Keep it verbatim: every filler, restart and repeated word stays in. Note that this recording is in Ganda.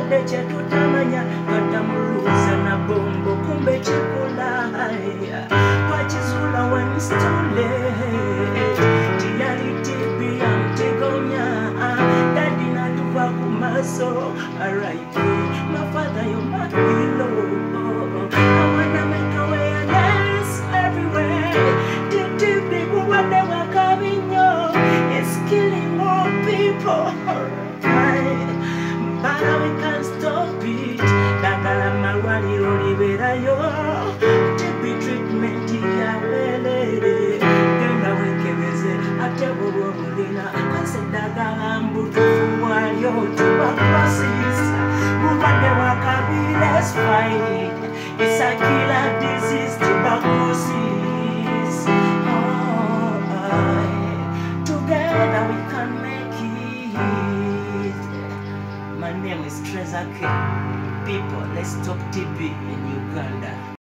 wadde kyetutamanya katamuluza na bombo kumbe kikola twakizuula when it's too late tiyali tibi ya mtegonya dadi natuva ku maaso alright my father you're my hero I wanna make a way and dance everywhere tibi buwadde bwakabinyo it's killing more people but we can't stop it dagala malwaliro liberayo tibi treatment yabelere genda wekebeze ate bw'oba mulina kwase dagala mbutufu bwalyo tubakwasisa bulwadde bwakabi let's fight it it's a killer disease tuberculosis oh, aye. Together we can make it. My name is Trezor K. People, let's stop T B in Uganda.